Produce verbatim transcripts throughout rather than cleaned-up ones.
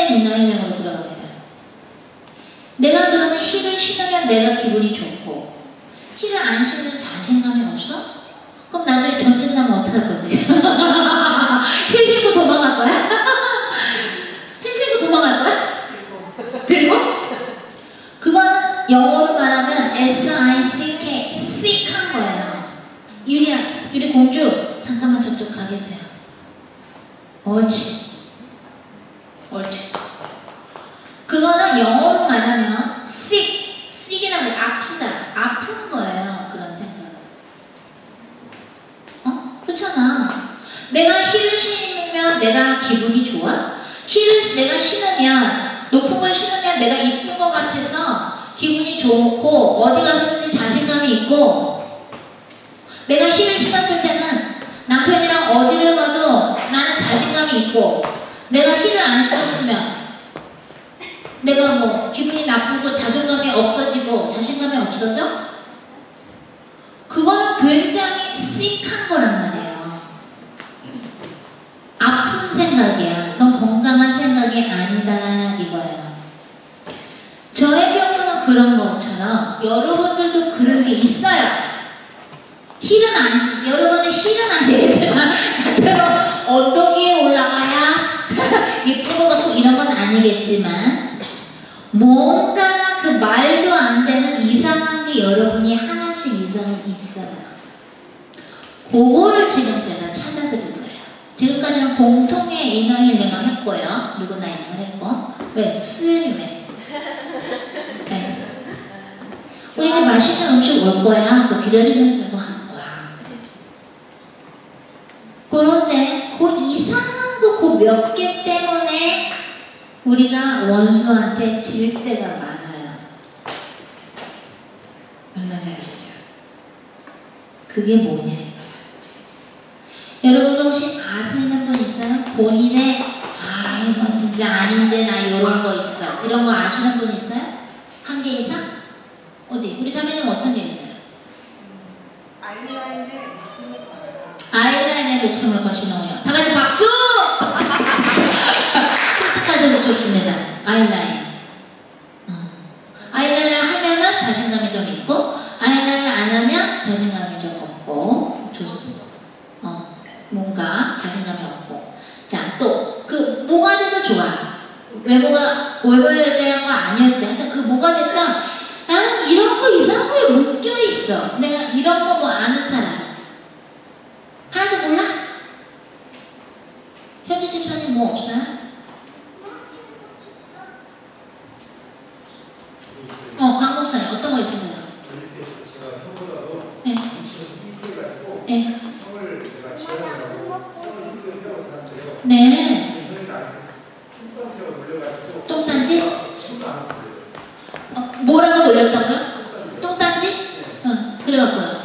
이너힐링으로 들어갑니다. 내가 그러면 힐을 신으면 내가 기분이 좋고 힐을 안 신으면 자신감이 없어? 그럼 나중에 전쟁 나면 어떡할 건데? 힐 신고 도망갈 거야? 힐 신고 도망갈 거야? 들고? 그거는 영어로 말하면 에스 아이 씨 케이, sick한 거예요. 유리야, 유리 공주, 잠깐만 저쪽 가 계세요. 옳지. 옳지. 그거는 영어로 말하면 sick, sick이라는 게 아프다, 아픈 거예요. 그런 생각. 어? 그렇잖아. 내가 힐을 신으면 내가 기분이 좋아? 힐을 내가 신으면, 높은 걸 신으면 내가 이쁜 것 같아서 기분이 좋고 어디 가서든지 자신감이 있고, 내가 힐을 신었을 때는 남편이랑 어디를 가도 나는 자신감이 있고, 내가 힐을 안 신었으면 내가 뭐 기분이 나쁘고 자존감이 없어지고 자신감이 없어져? 그거는 굉장히 sick한 거란 말이에요. 아픈 생각이야. 그건 건강한 생각이 아니다 이거예요. 저의 경우는 그런 것처럼 여러분들도 그런 게 있어요. 힐은 안, 여러분은 힐은 안 되겠지만 나처럼 언덕 위에 올라가야 이쁜 것 같고 이런 건 아니겠지만 뭔가 그 말도 안 되는 이상한 게 여러분이 하나씩 이상은 있어요. 그거를 지금 제가 찾아드릴 거예요. 지금까지는 공통의 이너 힐링을 했고요. 누구나 힐링을 했고. 왜? 수연이 왜? 네. 우리 이제 맛있는 음식 올 거야. 그 기다리면서 이거 하는 거야. 그런데 그 이상한 거 그 몇 개 때문에 우리가 원수한테 질 때가 많아요. 무슨 말인지 아시죠? 그게 뭐냐? 여러분 혹시 아시는 분 있어요? 본인의 아 이건 진짜 아닌데 나 이런 거 있어. 이런 거 아시는 분 있어요? 한 개 이상? 어디? 우리 자매님 어떤 게 있어요? 아이라인에 목숨을 걸어요. 아이라인에 목숨을 거시는군요. 다 같이 박수! 솔직하셔서 좋습니다. 아이라인. 어. 아이라인을 하면은 자신감이 좀 있고, 아이라인을 안 하면 자신감이 좀 없고, 좋습니다. 어. 뭔가 자신감이 없고. 자, 또, 그, 뭐가 돼도 좋아. 외모가, 외모에 대한 거 아니었대. 하여튼 그 뭐가 됐든, 나는 이런 거 이상한 거에 묶여있어. 내가 이런 거 뭐 아는 사람. 하나도 몰라? 현주 집사님 뭐 없어요? 어, 강목사님 어떤 거 있으세요? 네. 네. 네. 똥단지? 어, 뭐라고 놀렸다고요? 똥단지? 응, 그래갖고요.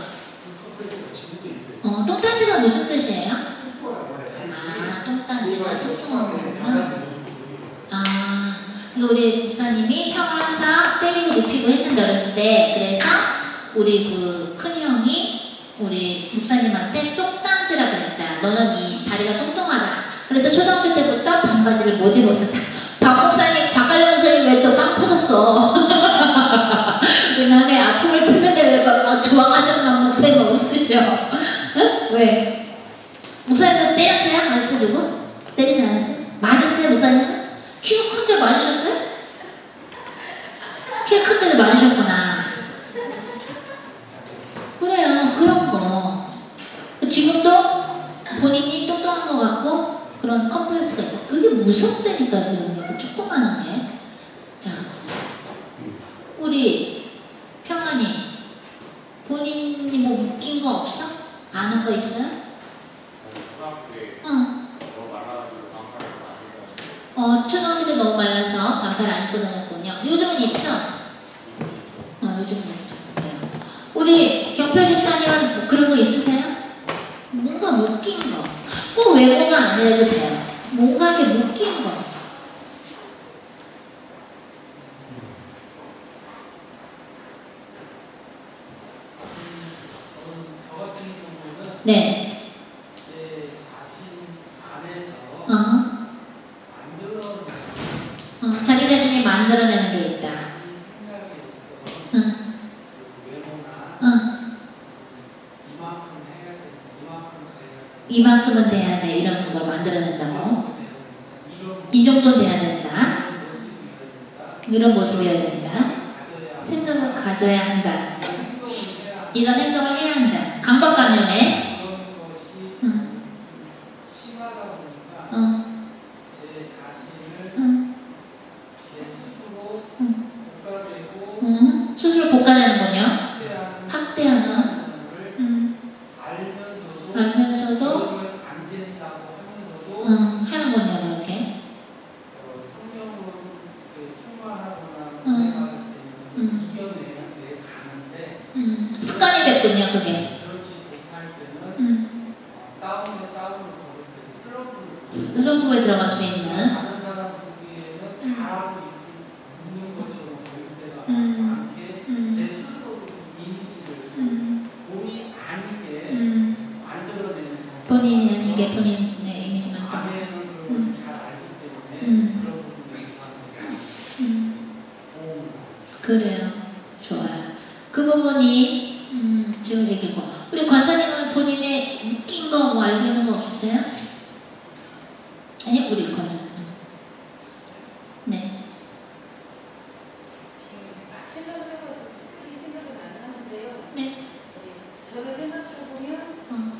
어, 똥단지가 무슨 뜻이에요? 아, 똥단지가 똥똥한 거구나. 아, 이거 우리 목사님이 형을 항상 때리고 눕히고 했는데 어렸을 때, 그래서 우리 그 큰 형이 우리 목사님한테 똥단지라 그랬다. 너는 이 다리가 똥똥하다. 그래서 초등학교 때부터 반바지를 못 입었었다. 박 목사님, 박갈려 목사님 왜 또 빵 터졌어? 왜 남의 아픔을 듣는데 왜 막 좋아하지만 목사님 없으셔? 응? 왜? 목사님도 때렸어요? 어렸을 때 누구? 때리지 않았어요? 맞았어요 목사님은? 키가 큰데 맞으셨어요? 키가 큰데도 맞으셨구나. 그래요. 그런 거. 지금도 본인이 뚱뚱한 것 같고 그런 컴플렉스가 있고 그게 무섭다니까 그런 게 조그만한 게. 자, 우리 평안이 본인이 뭐 묶인 거 없어? 아는 거 있어요? 응. 어, 초등학교 때 너무 말라서 반팔 안 입고 다녔군요. 요즘은 입죠? 어, 요즘은 입죠. 네. 우리 경표 집사님은 뭐 그런 거 있으세요? 뭔가 묶인 거. 꼭 외모가 아니라도 돼요. 뭔가 이렇게 묶인 거. 네. 제 자신 안에서 어. 만들어내는 어, 자기 자신이 만들어내는 게 있다. 응. 응. 이만큼은 돼야 돼. 이런 걸 만들어낸다고. 이 정도는 돼야 된다. 이런 모습이어야 된다. 생각을 가져야 한다. 이런 행동을 해야 한다. 강박관념에 응. 어. 응. 응. 응. 스스로 복가되는군요. 학대하는 응. 알면서도 응. 하는군요. 그렇게 응. 응. 응. 습관이 됐군요. 그게 응. 슬럼프에 들어갈 수 있는 본인이 아니게 본인의 이미지만 음. 음. 음. 그래요. 좋아요. 그 부분이 음, 지금 얘기고 우리 권사님은 본인의 느낀 거 뭐 알고 있는 거 없으세요? 아니 우리 권사님 네. 막 생각을 해봐도 특별히 생각은 안 하는데요. 네. 저를 생각해보면 어.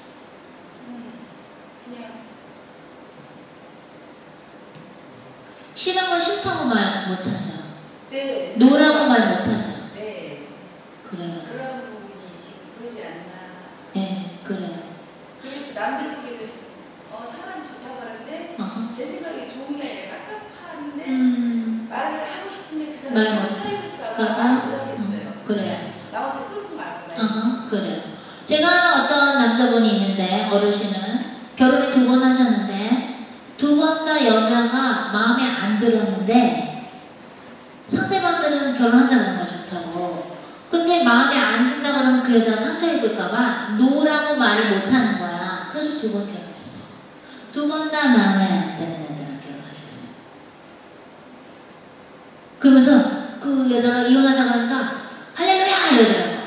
그냥 싫은 건 싫다고 말 못하죠. 네. 노라고 말 못하죠. 네. 그래요. 그런 부분이 지금 그러지 않나. 네, 그래요. 그래서 남들 보기에는 어, 사람이 좋다고 하는데 어허. 제 생각에 좋은 게 아니라 깝깝한데 음. 말을 하고 싶은데 그 말 사람이 못- 상처입을까 봐 아, 못하겠어요. 음, 그래요. 나한테 끌고 말거나. 어허, 그래요. 제가 아는 어떤 남자분이 있는데 어르신은 결혼을 두 번 하셨는데 두 번 다 여자가 마음에 안 들었는데 상대방들은 결혼하자는 거 좋다고 근데 마음에 안 든다 그러면 그 여자가 상처 입을까봐 노라고 말을 못하는 거야. 그래서 두 번 결혼했어. 두 번 다 마음에 안 드는 여자랑 결혼하셨어요. 그러면서 그 여자가 이혼하자 그러니까 할렐루야 이러더라고.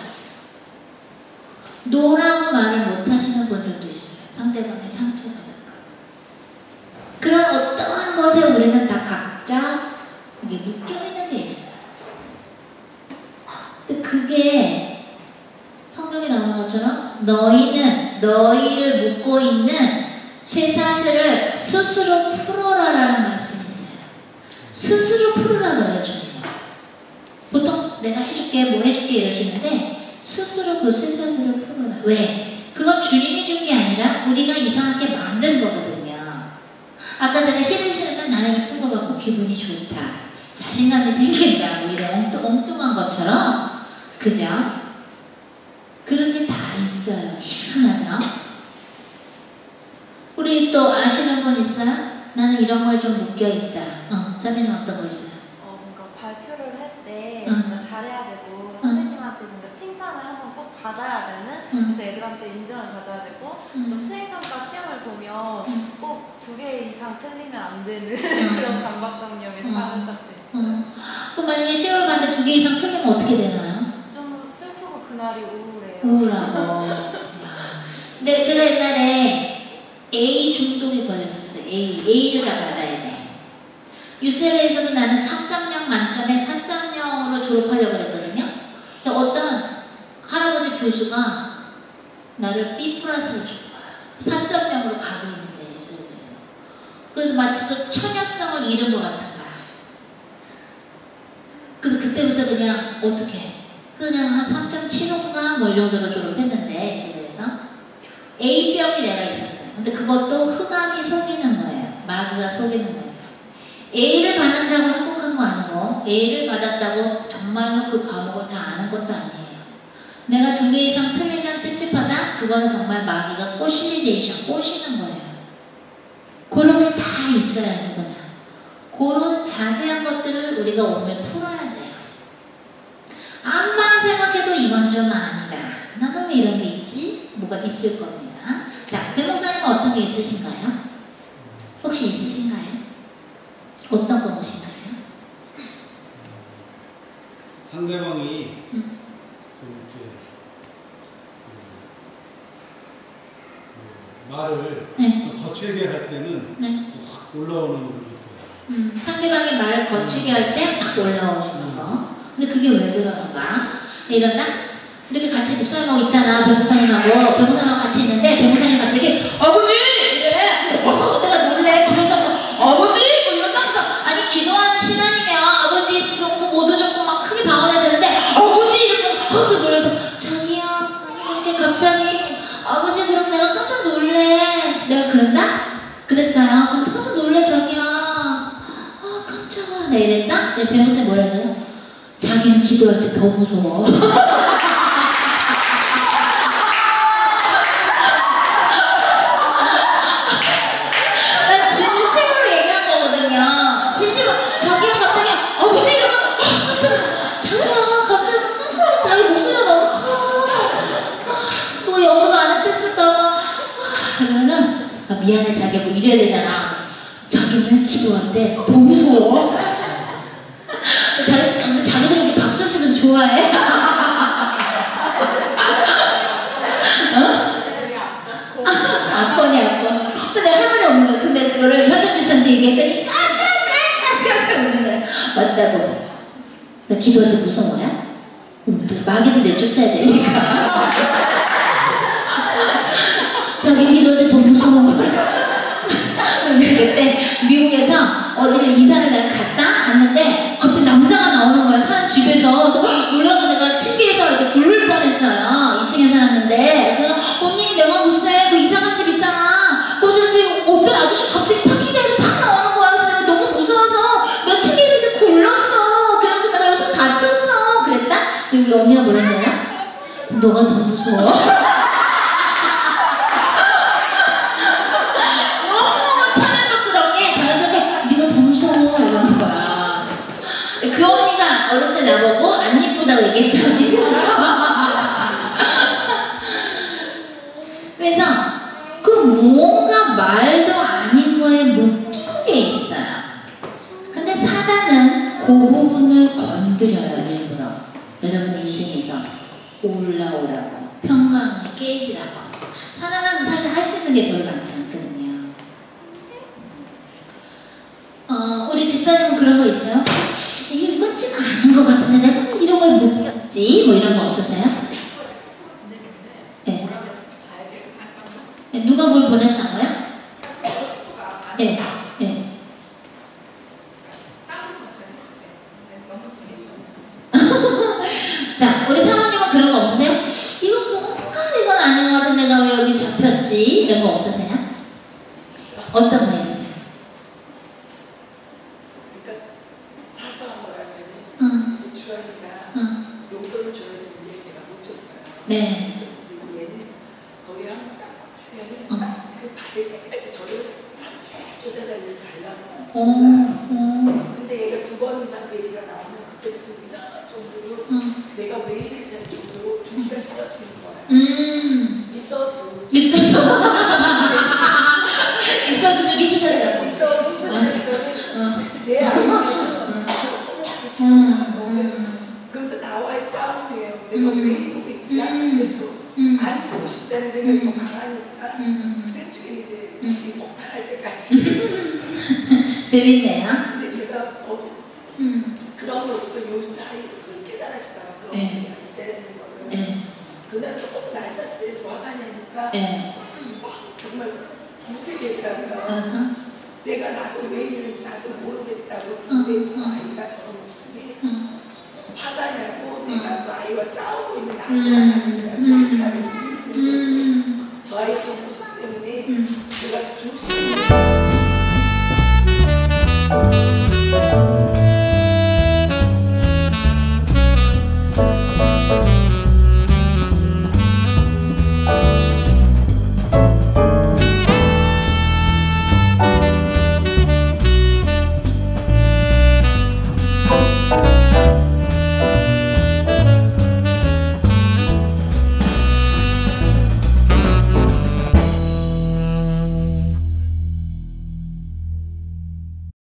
노라고 말을 못하시는 분들도 있어요. 상대방의 상처받을까. 그런 어떠한 것에 우리는 다 각자 이게 묶여있는 게 있어요. 근데 그게 성경에 나오는 것처럼 너희는 너희를 묶고 있는 쇠사슬을 스스로 풀어라라는 말씀이 있어요. 스스로 풀으라 그래요. 주님. 보통 내가 해줄게 뭐 해줄게 이러시는데 스스로 그 쇠사슬을 풀어라. 왜? 그건 주님이 준 게 아니라 우리가 이상하게 만든 거거든요. 아까 제가 힐을 신으면 나는 이쁜 거 같고 기분이 좋다. 자신감이 생긴다. 오히려 엉뚱, 엉뚱한 것처럼. 그죠? 그런 게 다 있어요. 희한하죠? 우리 또 아시는 분 있어요? 나는 이런 거에 좀 묶여있다. 어, 짜배는 어떤 거 있어요? 어, 뭔가 발표를 할 때 응. 뭔가 잘해야 되고 선생님한테 뭔가 칭찬을 한번 꼭 받아야 되는 응. 그래서 애들한테 인정을 받아야 되고 응. 또 수행평가 시험을 보면 응. 꼭 두 개 이상 틀리면 안 되는 응. 그런 강박관념에 응. 사로잡혀 있어요. 어. 그럼 만약에 시험을 봤는데 두 개 이상 틀리면 어떻게 되나요? 좀 슬프고 그날이 우울해요. 우울하고. 야. 근데 제가 옛날에 A 중독에 걸렸었어요. A. A를 다 받아야 돼. 유스엘에서는 나는 삼 점 영 만점에 사 점 영으로 졸업하려고 그랬거든요. 근데 어떤 할아버지 교수가 나를 B 플러스로 준 거야. 사 점 영으로 가고 있는데 유스엘에서. 그래서 마치 또 처녀성을 잃은 것 같은 거야. 그래서 그때부터 그냥 어떻게 해? 그냥 한 삼 점 칠오인가 뭐 이 정도로 졸업했는데 유스엘에서 A병이 내가 있었어요. 근데 그것도 흑암이 속이는 거예요. 마귀가 속이는 거예요. A를 받는다고 행복한 거 아니고 A를 받았다고 정말로 그 과목을 다 아는 것도 아니에요. 내가 두 개 이상 틀리면 찝찝하다? 그거는 정말 마귀가 꼬시리제이션, 꼬시는 거예요. 그런 게 다 있어야 누구나. 그런 자세한 것들을 우리가 오늘 풀어야 돼요. 암만 생각해도 이건 좀 아니다. 나도 왜 이런 게 있지? 뭐가 있을 겁니다. 자, 배 목사님은 어떤 게 있으신가요? 혹시 있으신가요? 어떤 어떤 거 무시나요? 상대방이 음. 좀 이렇게 그, 그 말을 네. 좀 거칠게 할 때는 네. 확 올라오는 걸 느껴요. 음, 상대방이 말을 거치게 할 때 막 올라오시는 거. 근데 그게 왜 그러는가? 이런다? 이렇게 같이 목사님하고 있잖아. 변호사님하고. 변호사님하고 같이 있는데 변호사님 갑자기 아버지! 이래. 어, 내가 놀래. 집에서 아버지! 뭐 이런다면서 아니 기도하는 시간이면 아버지 좋고 모두 좋고 막 크게 방언해야 되는데 아버지! 이러면서 어, 놀라서 자기야 자기 이렇게 갑자기 아버지 그럼 내가 깜짝 놀래. 내가 그런다? 그랬어요. 그럼 깜짝 놀래 자기야. 아 깜짝아. 내가 이랬다? 내 변호사님 뭐라 했나? 자기는 기도할 때 더 무서워. 난 진심으로 얘기한 거거든요. 진심으로. 자기가 갑자기 아버지 이러면 아, 깜짝이야. 자기가 갑자기 깜짝이야. 자기 목소리가 너무 커. 아, 뭐 연구가 안 했을까봐. 아, 그러면은 아, 미안해 자기야 뭐 이래야 되잖아. 자기는 기도할 때 더 무서워. 자기, 근데 자기들은 이렇게 박수를 치면서 좋아해? 어? 아코니 아코. 근데 할 말이 없는 거야. 근데 그거를 현준 집사한테 얘기했더니 까까까까 웃는 거야. 맞다고. 나 기도할 때 무서워요? 응, 마귀를 내쫓아야 되니까. 자기 기도할 때 더 무서워. 그때 미국에서 어디를 이사를 내가 갔다 갔는데 갑자기 남자가 나오는 거야. 사는 집에서. 그래서 놀라서 내가 층계에서 이렇게 굴릴 뻔했어요. 이 층에 살았는데. 그래서 언니 내가 무슨 그 이사간 집 있잖아. 그래서 어떤 아저씨 갑자기 파킹장에서 팍 나오는 거야. 그래서 내가 너무 무서워서 내가 층계에서 이렇게 굴렀어. 그래서 내가 여기서 다쳤어. 그랬다? 우리 언니가 뭐라 했냐? 너가 더 무서워. 그 언니가 어렸을 때 나보고 안 이쁘다고 얘기했더니 그래서 그 뭔가 말도 아닌 거에 묶인 게 있어요. 근데 사단은 그 부분을 건드려요. 일부러 여러분의 인생에서 올라오라고 평강을 깨지라고. 사단은 사실 할 수 있는 게 별로 많지 않거든요. 어, 우리 집사님은 그런 거 있어요? 이건 좀 아닌 것 같은데 내가 이런 거에 묶였지? 뭐 이런 거 없으세요? 네. 네. 누가 뭘 보냈다고요? 네. 네. 자, 우리 사모님은 그런 거 없으세요? 이거 뭔가 이건 아닌 것 같은데 내가 왜 여기 잡혔지? 이런 거 없으세요? 어떤 거 있어요? 네. 얘는 거기 한번 딱 치면은 그 받을 때까지 저를 쫓아다니고 달라고. 어, 어. 근데 얘가 두 번 이상 그 얘기가 나오면 그때부터 이상할 정도로 어. 내가 왜 이럴지 할 정도로 주기가 싫어지는 거야. 음. 있어도. 있어도. 있어도 주기 싫어졌어. 있어도. 어. 내 아이는 음. 그래서 나와의 싸움이에요. 내가 왜 이러고 있지 않는데도 음. 안 주고 싶다는 생각이 더 강하니까 나중에 이제 이 폭발할 때까지. 재밌네요. 근데 제가 더 음. 그런 것으로 요 사이를 깨달았어요. 그런 네. 때리는 거를. 네. 그날은 꼭 날 쐈을 때 화가 나니까 네. 막 정말 무대겠더라고요. 어허. 내가 나도 왜 이러는지 나도 모르겠다고. 음. 근데 저 아이가 저런 모습이 음. 화가 나고 내가 그 아이와 싸우고 있는 음. 나를